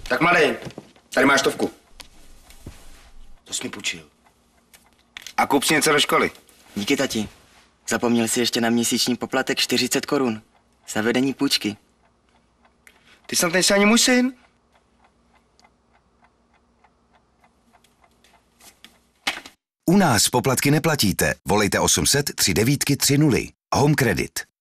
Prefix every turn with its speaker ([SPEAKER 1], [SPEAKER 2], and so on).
[SPEAKER 1] Tak mladý, tady máš 100. To jsi mi půjčil. A kup si něco do školy.
[SPEAKER 2] Díky, tati. Zapomněl si ještě na měsíční poplatek 40 korun. Za vedení půjčky.
[SPEAKER 1] Ty snad nejsi ani můj syn.
[SPEAKER 3] U nás poplatky neplatíte. Volejte 800 39 30. Home Credit.